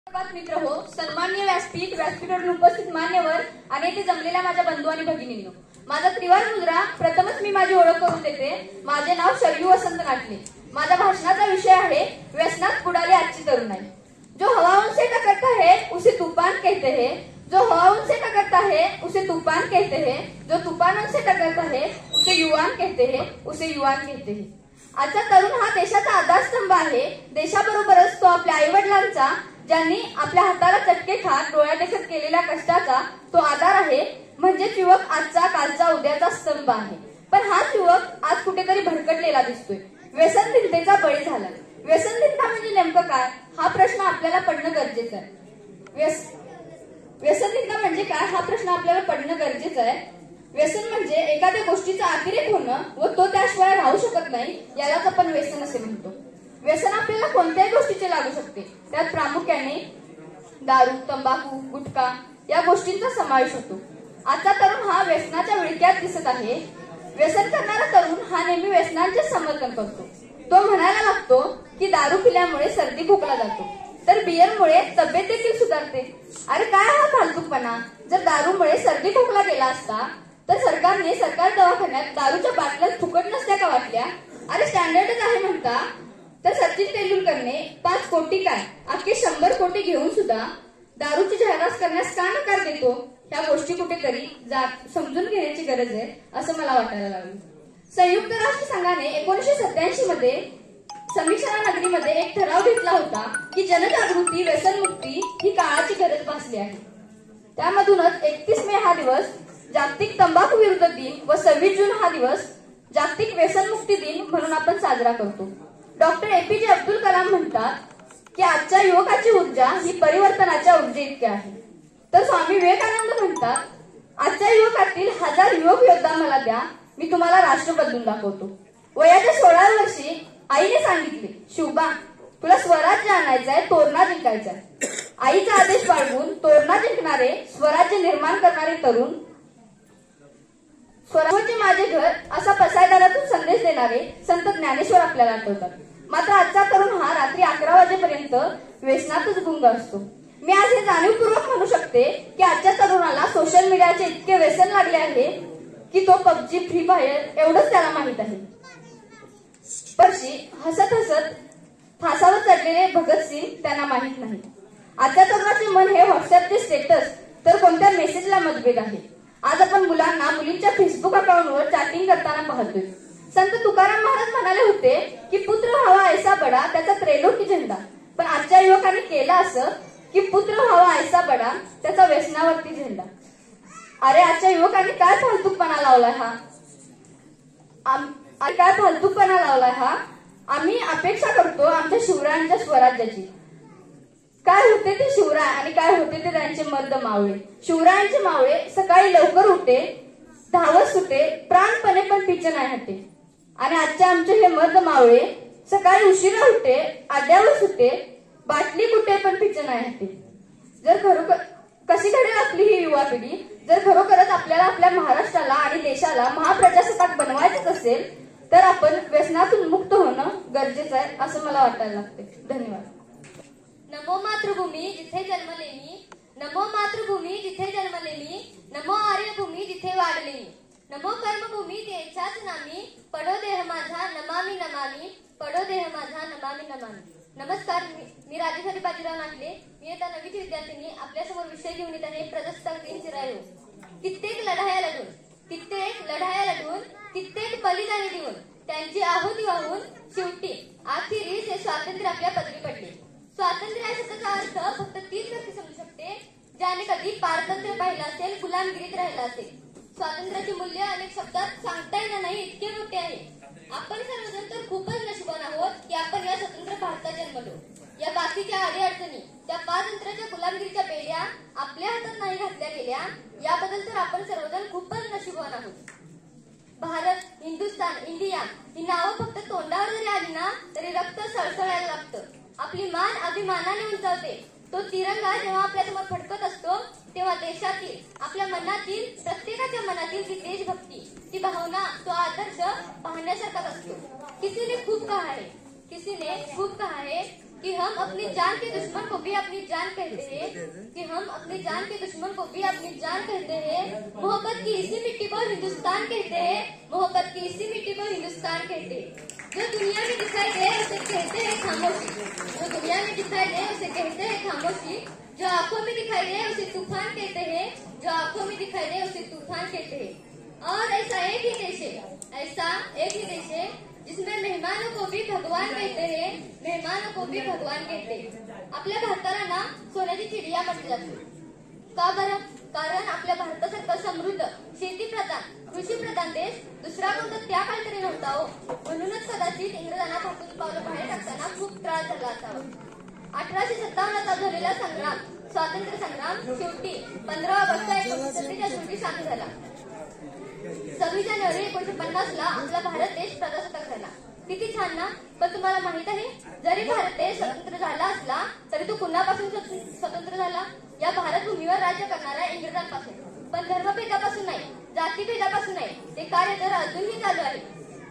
मित्र हो, सन्माननीय व्यासपीठ, व्यासपीठावर उपस्थित मान्यवर आणि येथे जमलेल्या माझ्या बंधू आणि भगिनींनो, माझा त्रिवार मुद्रा. प्रथमच मी माझी ओळख करून देते. माझे नाव शरयू वसंत काटले. माझ्या भाषणाचा विषय आहे व्यसनात बुडाली आजची तरुणाई. जो हवा उनसे टकरता है उसे तूफान कहते हैं. जो हवा उनसे टकरता है उसे तूफान कहते हैं. जो तूफान उनसे टकरता है उसे युवान कहते हैं. उसे युवान कहते हैं. आजचा तरुण हा देशाचा आधारस्तंभ आहे. देशाबरोबरच तो आपल्या आईवडिलांचा, ज्यांनी आपल्या हाताला चटके खात डोळ्यादेखत केलेल्या कष्टाचा तो आधार आहे. म्हणजेच युवक आजचा, कालचा, उद्याचा स्तंभ आहे. पण हाच युवक आज कुठेतरी भरकटलेला दिसतोय. व्यसनहीनतेचा बळी झाला. व्यसनहीनता म्हणजे नेमकं काय, हा प्रश्न आपल्याला पडणं गरजेचं आहे. व्यसनहीनता म्हणजे काय, हा प्रश्न आपल्याला पडणं गरजेचं आहे. व्यसन म्हणजे एखाद्या गोष्टीचा अतिरेक होणं व तो त्याशिवाय राहू शकत नाही, यालाच आपण व्यसन असे म्हणतो. व्यसन आपल्याला कोणत्याही गोष्टीचे लागू शकते. त्यात प्रामुख्याने दारू, तंबाखू, गुटखा या गोष्टींचा समावेश होतो. आजचा तरुण हा व्यसनाच्या विळख्यात दिसत आहे. व्यसन करणारा तरुण हा नेहमी व्यसनांचे समर्थन करतो. तो म्हणायला लागतो की दारू पिल्यामुळे सर्दी खोकला जातो, तर बियरमुळे तब्येत देखील सुधारते. अरे काय हा फालतूपणा. जर दारूमुळे सर्दी खोकला गेला असता तर सरकारने सरकारी दवाखान्यात दारूच्या बाटल्यात फुकट नसत्या का वाटल्या. अरे स्टँडर्डच आहे म्हणता. तर सचिन तेंडुलकरने 5 कोटी काय अख्खे 100 कोटी घेऊन सुद्धा दारूची जाहिरात करण्यास का नकार देतो. ह्या गोष्टी कुठेतरी समजून घेण्याची गरज आहे असं मला वाटायला लागलं. संयुक्त राष्ट्र संघाने 1987 मध्ये समीक्षारा नगरीमध्ये एक ठराव घेतला होता की जनजागृती, व्यसनमुक्ती ही काळाची गरज भासली आहे. त्यामधूनच 31 मे हा दिवस जागतिक तंबाखू विरुद्ध दिन व 26 जून हा दिवस जागतिक व्यसनमुक्ती दिन म्हणून आपण साजरा करतो. डॉक्टर APJ अब्दुल कलाम म्हणतात की आजच्या युवकाची ऊर्जा ही परिवर्तनाच्या ऊर्जे इतकी आहे. तर स्वामी विवेकानंद म्हणतात आजच्या युवकातील 1000 युवक योद्धा मला द्या, मी तुम्हाला राष्ट्र बदलून दाखवतो. वयाच्या 16व्या वर्षी आईने सांगितले, शिवबा तुला स्वराज्य आणायचंय, तोरणा जिंकायचाय. आईचा आदेश बाळगून तोरणा जिंकणारे, स्वराज्य निर्माण करणारे तरुण, स्वराज्य माझे घर असा पसायदारातून संदेश देणारे संत ज्ञानेश्वर आपल्याला आठवतात. मात्र आजचा तरुण हा रात्री 11 वाजेपर्यंत व्यसनातच गुंग असतो. मी आज हे जाणीवपूर्वक म्हणू शकते की आजच्या तरुणाला सोशल मीडियाचे इतके व्यसन लागले आहे की तो PUBG, फ्री फायर एवढंच त्याला माहित आहे. परशी हसत हसत फासावर चढलेले भगतसिंग त्यांना माहित नाही. आजच्या तरुणाचे मन हे व्हॉट्सअपचे स्टेटस तर कोणत्या मेसेजला मतभेद आहे. आज आपण मुलांना मुलींच्या फेसबुक अकाउंटवर चॅटिंग करताना पाहतोय. संत तुकाराम महाराज म्हणाले होते की पुत्र व्हावा ऐसा बडा, त्याचा त्रैलोकी झेंडा. पण आजच्या युवकांनी केलं असं की पुत्र व्हावा ऐसा बडा, त्याचा व्यसनावरती झेंडा. अरे आजच्या युवकांनी काय फालतूपणा लावलाय हा. काय फालतूपणा लावलाय हा. आम्ही अपेक्षा करतो आमच्या शिवरायांच्या स्वराज्याची. काय होते ते शिवराय आणि काय होते ते त्यांचे मर्द मावळे. शिवरायांचे मावळे सकाळी लवकर उठे, धावत सुटे, प्राणपणे पण पिचे नाही हटे. आणि आजचे आमचे हे मर्द मावळे सकाळी उशिरा उठे, आड्यावर सुटे, बाटली कुठे पण पिचे नाही हटे. जर खरोखर कशी घडेल आपली ही युवा पिढी. जर खरोखरच आपल्याला आपल्या महाराष्ट्राला आणि देशाला महाप्रजासत्ताक बनवायचंच असेल तर आपण व्यसनातून मुक्त होणं गरजेचं आहे असं मला वाटायला लागते. धन्यवाद. नमो मातृभूमी जिथे जन्मले मी, नमो मातृभूमी जिथे जन्मले मी, नमो आर्यभूमी जिथे वाढले मी, नमो कर्मभूमी तेच्याच नामी, पडो देह माझा नमामि नमामि, पडो देह माझा नमामि नमामि. नमस्कार, मी राजेश्वरी बाजीराव नागले. मी आता नवीन विद्यार्थिनी आपल्यासमोर विषय घेऊन येत आहे प्रजासत्ताक दिन चिरायो. कित्येक लढाया लढून कित्येक बलिदाने देऊन त्यांची आहुती वाहून शेवटी अखेरीस हे स्वातंत्र्य आपल्या पदरी पडले. स्वातंत्र्य या शब्दाचा अर्थ फक्त तीच व्यक्ती समजू शकते ज्याने कधी पारतंत्र्य पाहिलं असेल, गुलामगिरीत राहिला असेल. स्वातंत्र्याचे मूल्य अनेक शब्दात सांगता येणार नाही इतके मोठे आहे. आपण सर्वजण तर खूपच नशिबान आहोत की आपण या स्वतंत्र भारतात जन्मलो. या बाकीच्या अडीअडचणी, त्या पारतंत्र्याच्या गुलामगिरीच्या बेड्या आपल्या हातात नाही घातल्या गेल्या, याबद्दल तर आपण सर्वजण खूपच नशिबान आहोत. भारत, हिंदुस्थान, इंडिया ही नावं फक्त तोंडावर जरी आली ना तरी रक्त सळसळायला लागतं. आपली मान अभिमानाने उंचावते. तो तिरंगा जेव्हा आपल्या समोर फडकत असतो तेव्हा देशातील, आपल्या मनातील, प्रत्येकाच्या मनातील ती देशभक्ती, ती भावना, तो आदर्श पाहण्यासारखाच असतो. किसी ने खूप कहा है कि हम अपनी जान के दुश्मन को भी अपनी जान कहते हैं, कि हम अपनी जान के दुश्मन को भी अपनी जान कहते हैं। मोहब्बत की इसी मिट्टी को हिंदुस्तान कहते हैं, मोहब्बत की इसी मिट्टी को हिंदुस्तान कहते हैं। जो दुनिया में दिखाई दे उसे कहते हैं खामोशी, जो दुनिया में दिखाई दे उसे कहते हैं खामोशी। जो आंखों में दिखाई दे उसे तूफान कहते हैं, जो आंखों में दिखाई दे उसे तूफान कहते हैं। और ऐसा एक ही देश है, ऐसा एक ही देश है जिसमें मेहमानों को भी भगवान कहते हैं, मेहमानों को भी भगवान कहते हैं। आपल्या भारताला ना सोन्याची चिडिया म्हटली जाते. का बरं? कारण आपल्या भारतासारखा समृद्ध शेतीप्रधान कृषीप्रधान देश दुसरा कोणता त्या काळी तरी नव्हता हो. म्हणूनच कदाचित इंग्रजांना भारतातून पावलं बाहेर टाकताना खूप त्रास झाला असावा. 1857 झालेला संग्राम, स्वातंत्र्य संग्राम शेवटी 15 ऑगस्ट 1947 रोजी शांत झाला. 26 जानेवारी 1950 ला आपला भारत देश प्रजासत्ताक झाला. किती छान ना. पण तुम्हाला माहित आहे, जरी भारत देश स्वतंत्र झाला असला तरी तो कुणापासून स्वतंत्र झाला? या भारत भूमीवर राज्य करणाऱ्या इंग्रजांपासून. पण धर्मभेदापासून नाही, जातीभेदापासून नाही. ते कार्य तर अजूनही चालू आहे.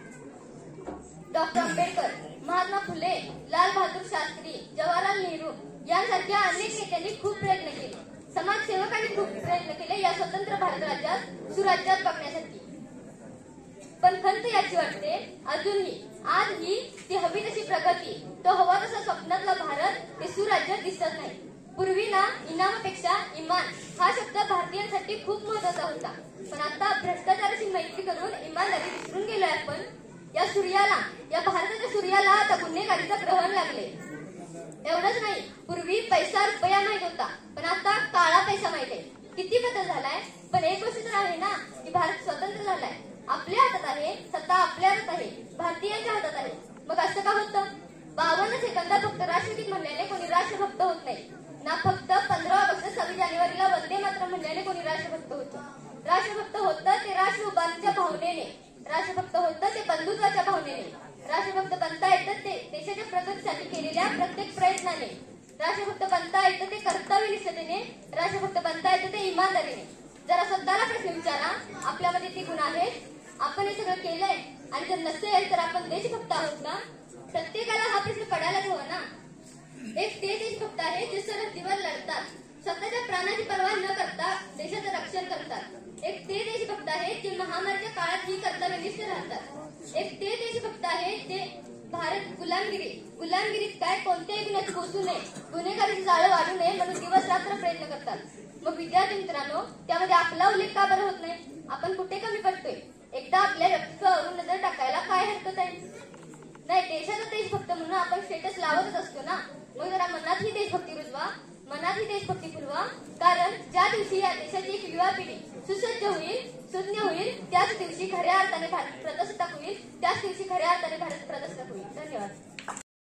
डॉक्टर आंबेडकर, महात्मा फुले, लाल बहादूर शास्त्री, जवाहरलाल नेहरू यांसारख्या अनेक नेत्यांनी खूप प्रयत्न केले. समाजसेवकांनी खूप प्रयत्न केले या स्वतंत्र भारत राज्यात सुराज्यात बघण्यासाठी. पण खंत याची वाटते अजूनही आजही ती हवी तशी प्रगती, तो हवा तसा स्वप्नातला भारत, ते सुराज्य दिसत नाही. पूर्वी ना इनामापेक्षा इमान हा शब्द भारतीयांसाठी खूप महत्वाचा होता. पण आता भ्रष्टाचाराची मैत्री करून इमानदारी विसरून गेलोय आपण. या सूर्याला, या भारताच्या सूर्याला आता गुन्हेगारीचं ग्रहण लागले. एवढंच नाही, पूर्वी पैसा रुपया माहित होता, पण आता काळा पैसा माहित आहे. किती बदल झालाय. पण एक गोष्ट तर आहे ना, की भारत स्वतंत्र झालाय. आपल्या हातात आहे, सत्ता आपल्या हातात आहे, भारतीयांच्या हातात आहे. मग असं का होतं? 52 सेकंदात फक्त राष्ट्रगीत म्हणल्याने कोणी राष्ट्रभक्त होत नाही ना. फक्त 15 ऑगस्ट 26 जानेवारीला वंदे मातरम म्हणल्याने कोणी राष्ट्रभक्त होतं. राष्ट्रभक्त होतं ते राष्ट्र उभारणीच्या भावनेने, राष्ट्रभक्त होतं ते बंधुत्वाच्या भावनेने, राष्ट्रभक्त बनता येतं ते देशाच्या प्रगतीसाठी केलेल्या प्रत्येक प्रयत्नाने, राष्ट्रभक्त बनता येतं ते कर्तव्यनिष्ठतेने, राष्ट्रभक्त बनता येतं ते इमानदारीने. जरा स्वतःला प्रश्न विचारा, आपल्यामध्ये ते गुण आहेत? आपण हे सगळं केलंय? आणि जर नसेल तर आपण देशभक्त आहोत का? प्रत्येकाला हा प्रश्न पडायलाच हवा ना. एक ते देशभक्त आहे जे सरहद्दीवर लढतात, स्वतःच्या प्राणाची पर्वा न करता देशाचं रक्षण करतात. एक ते देशभक्त आहेत जे महामारीच्या काळात ही कर्तव्यनिष्ठ राहतात. एक ते देशभक्त आहेत जे भारत गुलामगिरीत काय कोणत्याही गुन्ह्यात घुसू नये, गुन्हेगारीची जाळं वाढू नये म्हणून दिवस रात्र प्रयत्न करतात. मग विद्यार्थी मित्रांनो, त्यामध्ये आपला उल्लेख का बरं होत नाही? आपण कुठे कमी पडतोय? एकदा आपल्या व्यक्तित्वावरून नजर टाकायला काय हरकत आहे? नाही, देशाचा देशभक्त म्हणून आपण स्टेटस लावतच असतो ना. मग जरा मनात ही देशभक्ती रुजवा, मनात ही देशभक्ती फुलवा. कारण ज्या दिवशी या देशाची एक युवा पिढी सुसज्ज होईल, सुज्ञ होईल, त्याच दिवशी खऱ्या अर्थाने भारत प्रजासत्ताक होईल, त्याच दिवशी खऱ्या अर्थाने भारत प्रजासत्ताक होईल. धन्यवाद.